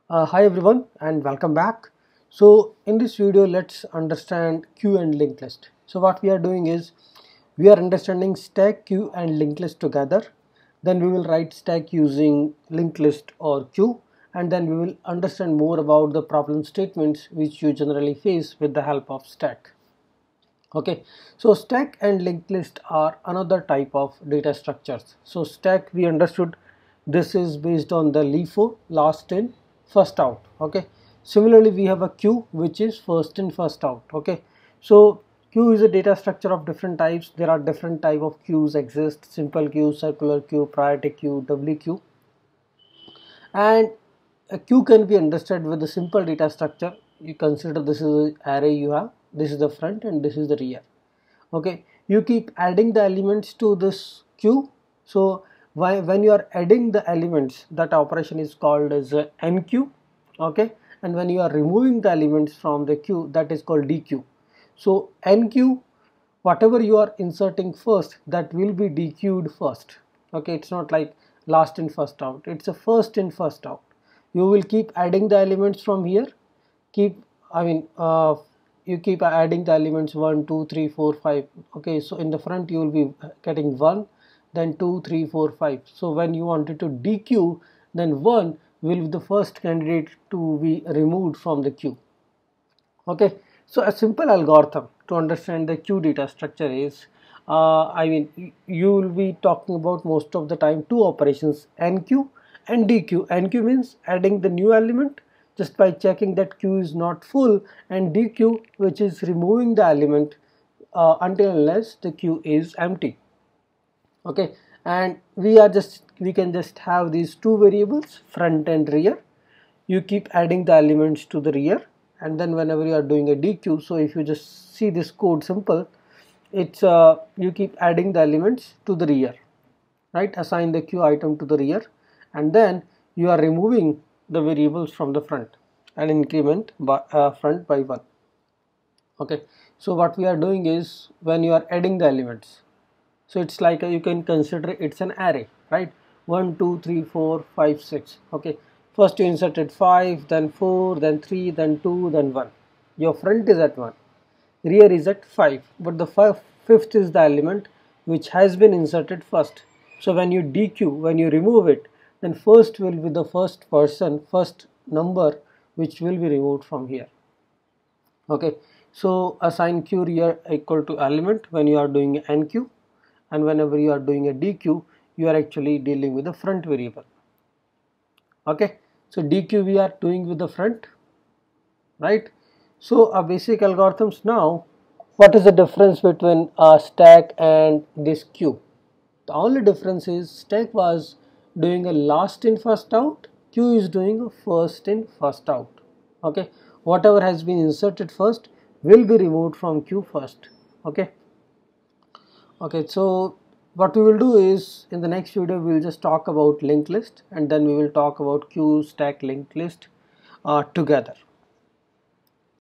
Hi everyone and welcome back. So in this video let's understand queue and linked list. So what we are doing is we are understanding stack, queue and linked list together. Then we will write stack using linked list or queue, and then we will understand more about the problem statements which you generally face with the help of stack. Okay, so stack and linked list are another type of data structures. So stack, we understood, this is based on the LIFO, last in first out. Okay, similarly we have a queue which is first in first out. Okay, so queue is a data structure of different types. There are different type of queues exist: simple queue, circular queue, priority queue, WQ. And a queue can be understood with a simple data structure. You consider this is an array, you have this is the front and this is the rear. Okay, you keep adding the elements to this queue. So when you are adding the elements, that operation is called as enqueue. Okay, and when you are removing the elements from the queue, that is called dequeue. So enqueue, whatever you are inserting first, that will be dequeued first. Okay, it's not like last in first out, it's a first in first out. You will keep adding the elements from here, keep you keep adding the elements 1 2 3 4 5. Okay, so in the front you will be getting 1, then 2 3 4 5. So when you wanted to dequeue, then 1 will be the first candidate to be removed from the queue. Okay, so a simple algorithm to understand the queue data structure is you will be talking about most of the time two operations, enqueue and dequeue. Enqueue means adding the new element just by checking that queue is not full, and dequeue, which is removing the element until unless the queue is empty. Okay, and we can just have these two variables, front and rear. You keep adding the elements to the rear, and then whenever you are doing a dequeue, so if you just see this code simple, it's you keep adding the elements to the rear, right? Assign the queue item to the rear, and then you are removing the variables from the front and increment by, front by 1. Okay, so what we are doing is when you are adding the elements, so it's like you can consider it's an array, right? 1 2 3 4 5 6. Okay, first you inserted 5, then 4, then 3, then 2, then 1. Your front is at 1, rear is at 5, but the fifth is the element which has been inserted first. So when you dequeue, when you remove it, then first will be the first number which will be removed from here. Okay, so assign queue rear equal to element when you are doing enqueue, and whenever you are doing a dequeue, you are actually dealing with the front variable. Okay, so dequeue we are doing with the front, right? So our basic algorithms now, what is the difference between stack and this queue? The only difference is stack was doing a last in first out, queue is doing a first in first out. Okay, whatever has been inserted first will be removed from queue first. Okay, so what we will do is in the next video we will just talk about linked list, and then we will talk about queue, stack, linked list together.